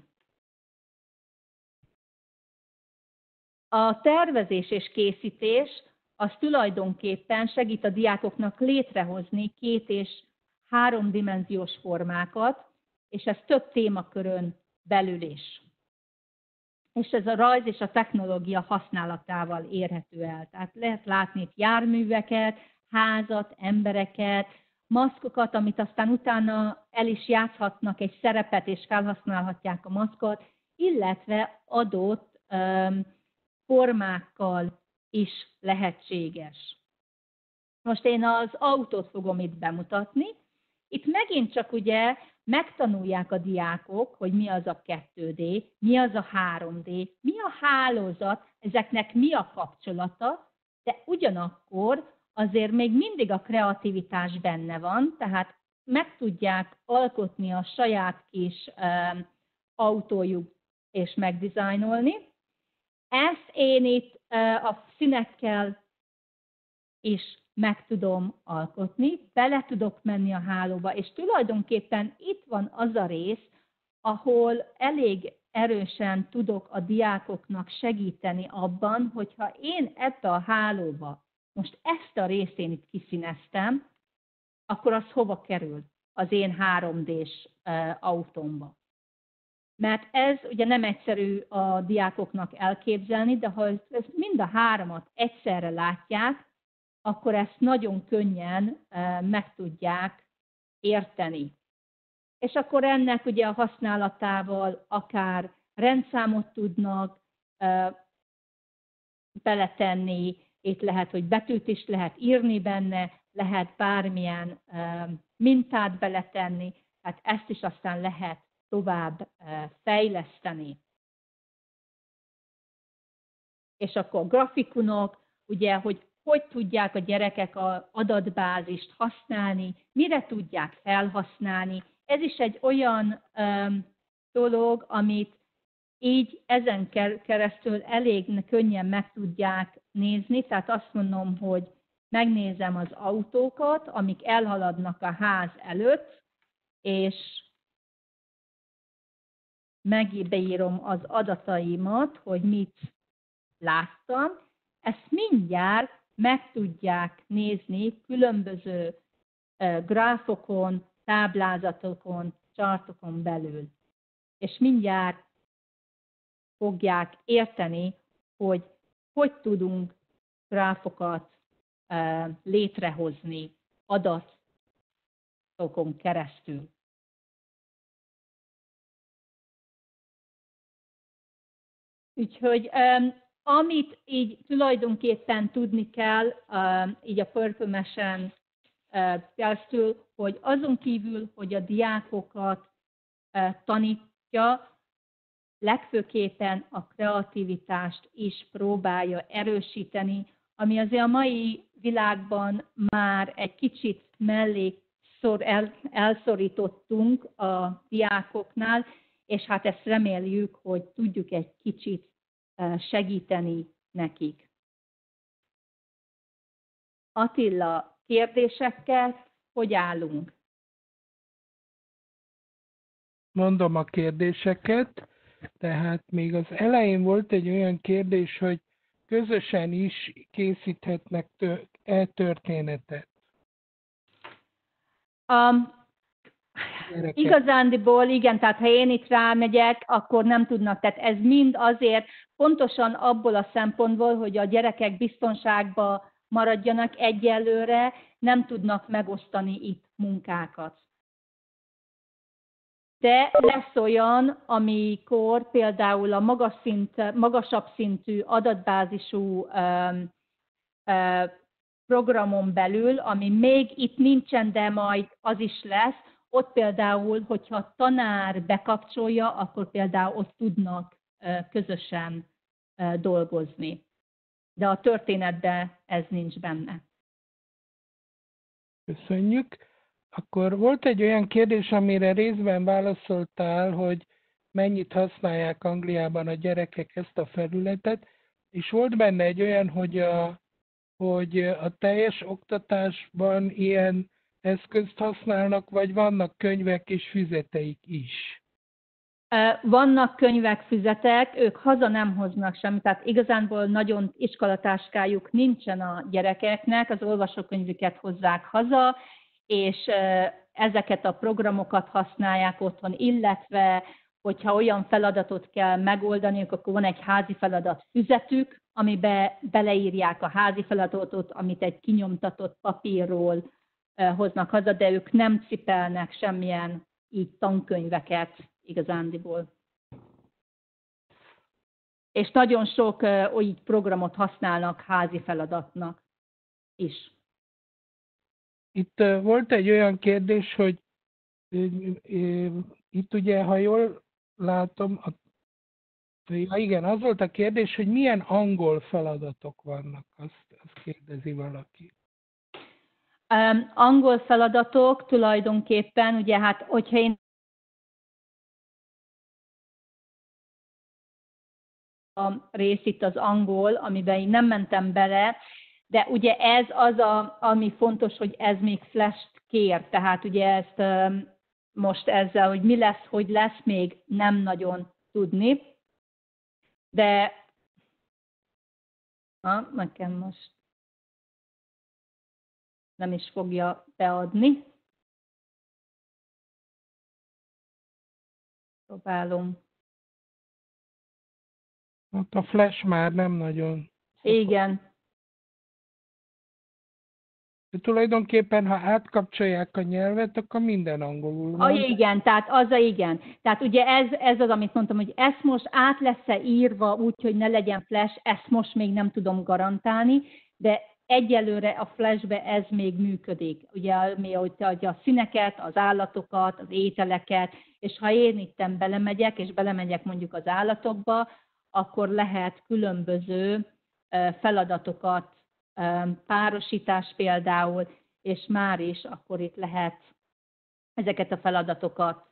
A tervezés és készítés az tulajdonképpen segít a diákoknak létrehozni két- és háromdimenziós formákat, és ez több témakörön belül is. És ez a rajz és a technológia használatával érhető el. Tehát lehet látni itt járműveket, házat, embereket, maszkokat, amit aztán utána el is játszhatnak egy szerepet, és felhasználhatják a maszkot, illetve adott um, formákkal is lehetséges. Most én az autót fogom itt bemutatni. Itt megint csak ugye megtanulják a diákok, hogy mi az a kettő dé, mi az a három dé, mi a hálózat, ezeknek mi a kapcsolata, de ugyanakkor azért még mindig a kreativitás benne van, tehát meg tudják alkotni a saját kis um, autójuk és megdizájnolni. Ezt én itt uh, a színekkel is meg tudom alkotni, bele tudok menni a hálóba, és tulajdonképpen itt van az a rész, ahol elég erősen tudok a diákoknak segíteni abban, hogyha én ebbe a hálóba most ezt a részén itt kiszíneztem, akkor az hova kerül az én három dés autómba. Mert ez ugye nem egyszerű a diákoknak elképzelni, de ha ezt mind a háromat egyszerre látják, akkor ezt nagyon könnyen meg tudják érteni. És akkor ennek ugye a használatával akár rendszámot tudnak beletenni, itt lehet, hogy betűt is lehet írni benne, lehet bármilyen mintát beletenni, tehát ezt is aztán lehet tovább fejleszteni. És akkor grafikonok, ugye, hogy hogy tudják a gyerekek az adatbázist használni, mire tudják felhasználni. Ez is egy olyan um, dolog, amit így ezen keresztül elég könnyen meg tudják nézni. Tehát azt mondom, hogy megnézem az autókat, amik elhaladnak a ház előtt, és megbeírom az adataimat, hogy mit láttam. Ezt mindjárt meg tudják nézni különböző gráfokon, táblázatokon, chartokon belül. És mindjárt fogják érteni, hogy hogy tudunk gráfokat létrehozni adatokon keresztül. Úgyhogy amit így tulajdonképpen tudni kell, így a Purple-mesen keresztül, hogy azon kívül, hogy a diákokat tanítja, legfőképpen a kreativitást is próbálja erősíteni, ami azért a mai világban már egy kicsit mellé szor, el, elszorítottunk a diákoknál, és hát ezt reméljük, hogy tudjuk egy kicsit segíteni nekik. Attila, kérdésekkel hogy állunk? mondom a kérdéseket. Tehát még az elején volt egy olyan kérdés, hogy közösen is készíthetnek e-történetet. Um, Gyerekek. igazándiból igen, tehát ha én itt rámegyek, akkor nem tudnak. Tehát ez mind azért pontosan abból a szempontból, hogy a gyerekek biztonságban maradjanak egyelőre, nem tudnak megosztani itt munkákat. De lesz olyan, amikor például a magas szint, magasabb szintű adatbázisú um, uh, programon belül, ami még itt nincsen, de majd az is lesz, ott például, hogyha a tanár bekapcsolja, akkor például ott tudnak uh, közösen uh, dolgozni. De a történetben ez nincs benne. Köszönjük. Akkor volt egy olyan kérdés, amire részben válaszoltál, hogy mennyit használják Angliában a gyerekek ezt a felületet, és volt benne egy olyan, hogy a, hogy a teljes oktatásban ilyen eszközt használnak, vagy vannak könyvek és füzeteik is? Vannak könyvek, füzetek, ők haza nem hoznak semmit, tehát igazánból nagyon iskolatáskájuk nincsen a gyerekeknek, az olvasókönyvüket hozzák haza, és ezeket a programokat használják otthon, illetve hogyha olyan feladatot kell megoldaniuk, akkor van egy házi feladat füzetük, amibe beleírják a házi feladatot, amit egy kinyomtatott papírról hoznak haza, de ők nem cipelnek semmilyen így tankönyveket igazándiból. És nagyon sok uh, így programot használnak házi feladatnak is. Itt uh, volt egy olyan kérdés, hogy uh, uh, itt ugye, ha jól látom, a, ja, igen, az volt a kérdés, hogy milyen angol feladatok vannak, azt, azt kérdezi valaki. Um, angol feladatok tulajdonképpen, ugye hát, hogyha én a rész itt az angol, amiben én nem mentem bele, de ugye ez az, a, ami fontos, hogy ez még flash-t kér, tehát ugye ezt um, most ezzel, hogy mi lesz, hogy lesz, még nem nagyon tudni, de ha, nekem most nem is fogja beadni. Próbálom. Hát a flash már nem nagyon. Igen. De tulajdonképpen, ha átkapcsolják a nyelvet, akkor minden angolul van. A, igen, tehát az a igen. Tehát ugye ez, ez az, amit mondtam, hogy ezt most át lesz-e írva úgy, hogy ne legyen flash, ezt most még nem tudom garantálni, de egyelőre a flashbe ez még működik. Ugye mi, hogy a színeket, az állatokat, az ételeket, és ha én itten belemegyek, és belemegyek mondjuk az állatokba, akkor lehet különböző feladatokat, párosítás például, és már is akkor itt lehet ezeket a feladatokat.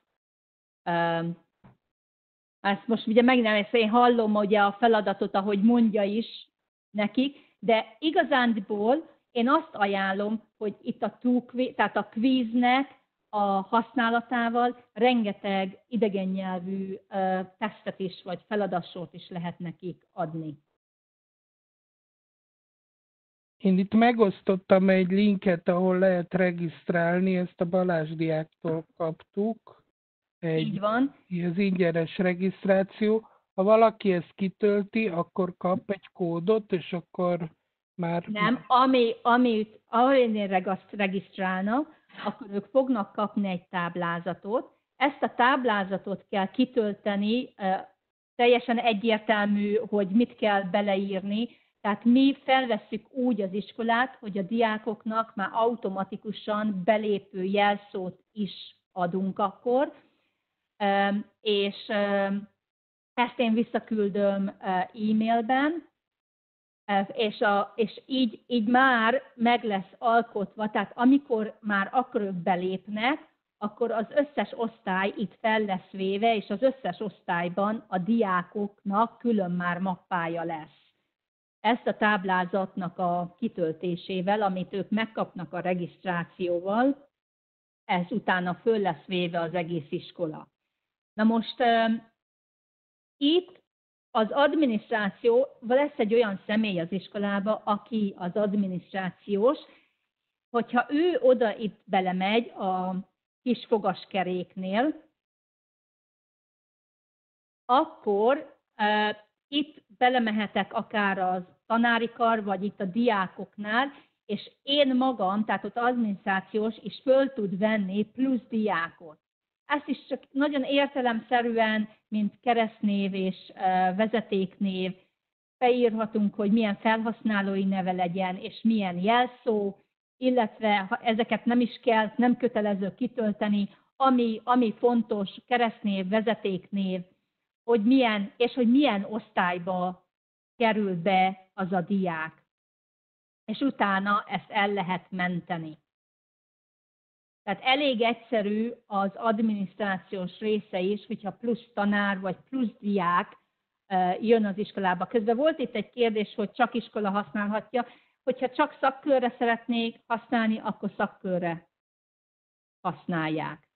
Ezt most ugye meg nem, ezt én hallom ugye a feladatot, ahogy mondja is nekik, de igazándiból én azt ajánlom, hogy itt a two, tehát a quiznek a használatával rengeteg idegen nyelvű tesztet is, vagy feladatsort is lehet nekik adni. Én itt megosztottam egy linket, ahol lehet regisztrálni, ezt a Balázs diáktól kaptuk. Egy, Így van. Az ingyenes regisztráció. Ha valaki ezt kitölti, akkor kap egy kódot, és akkor már... Nem, ami, amit, ahol én regisztrálnak, akkor ők fognak kapni egy táblázatot. Ezt a táblázatot kell kitölteni, teljesen egyértelmű, hogy mit kell beleírni. Tehát mi felvesszük úgy az iskolát, hogy a diákoknak már automatikusan belépő jelszót is adunk akkor, és ezt én visszaküldöm e-mailben, és, a, és így, így már meg lesz alkotva, tehát amikor már akkor ők belépnek, akkor az összes osztály itt fel lesz véve, és az összes osztályban a diákoknak külön már mappája lesz. Ezt a táblázatnak a kitöltésével, amit ők megkapnak a regisztrációval, ez utána föl lesz véve az egész iskola. Na most itt az adminisztráció, lesz egy olyan személy az iskolába, aki az adminisztrációs, hogyha ő oda itt belemegy a kis fogaskeréknél, akkor uh, itt belemehetek akár az tanári kar, vagy itt a diákoknál, és én magam, tehát ott adminisztrációs is föl tud venni plusz diákot. Ezt is csak nagyon értelemszerűen, mint keresztnév és uh, vezetéknév, beírhatunk, hogy milyen felhasználói neve legyen, és milyen jelszó, illetve ha ezeket nem is kell, nem kötelező kitölteni, ami, ami fontos, keresztnév, vezetéknév, hogy milyen, és hogy milyen osztályba kerül be az a diák. És utána ezt el lehet menteni. Tehát elég egyszerű az adminisztrációs része is, hogyha plusz tanár vagy plusz diák jön az iskolába. Közben volt itt egy kérdés, hogy csak iskola használhatja. Hogyha csak szakkörre szeretnék használni, akkor szakkörre használják.